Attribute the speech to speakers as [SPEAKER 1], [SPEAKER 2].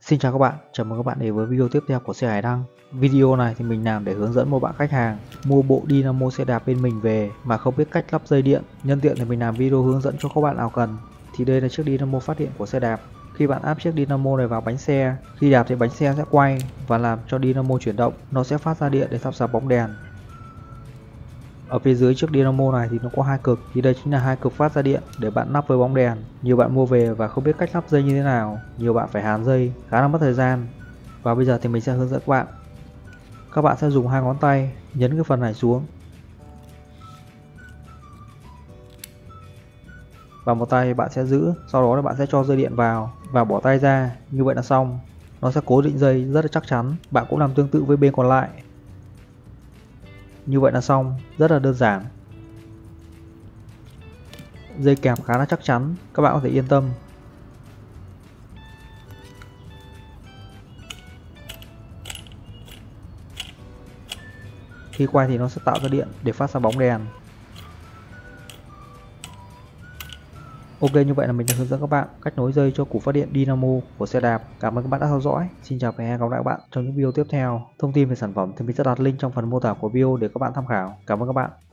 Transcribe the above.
[SPEAKER 1] Xin chào các bạn, chào mừng các bạn đến với video tiếp theo của xe Hải Đăng. Video này thì mình làm để hướng dẫn một bạn khách hàng mua bộ Dynamo xe đạp bên mình về mà không biết cách lắp dây điện. Nhân tiện thì mình làm video hướng dẫn cho các bạn nào cần. Thì đây là chiếc Dynamo phát điện của xe đạp. Khi bạn áp chiếc Dynamo này vào bánh xe, khi đạp thì bánh xe sẽ quay và làm cho Dynamo chuyển động, nó sẽ phát ra điện để thắp sáng bóng đèn. Ở phía dưới chiếc Dynamo này thì nó có hai cực, thì đây chính là hai cực phát ra điện để bạn lắp với bóng đèn. Nhiều bạn mua về và không biết cách lắp dây như thế nào, nhiều bạn phải hàn dây, khá là mất thời gian. Và bây giờ thì mình sẽ hướng dẫn các bạn. Các bạn sẽ dùng hai ngón tay nhấn cái phần này xuống. Và một tay bạn sẽ giữ, sau đó là bạn sẽ cho dây điện vào và bỏ tay ra, như vậy là xong. Nó sẽ cố định dây rất là chắc chắn. Bạn cũng làm tương tự với bên còn lại. Như vậy là xong, rất là đơn giản. Dây kèm khá là chắc chắn, các bạn có thể yên tâm. Khi quay thì nó sẽ tạo ra điện để phát ra bóng đèn. Ok, như vậy là mình đã hướng dẫn các bạn cách nối dây cho củ phát điện Dynamo của xe đạp. Cảm ơn các bạn đã theo dõi. Xin chào và hẹn gặp lại các bạn trong những video tiếp theo. Thông tin về sản phẩm thì mình sẽ đặt link trong phần mô tả của video để các bạn tham khảo. Cảm ơn các bạn.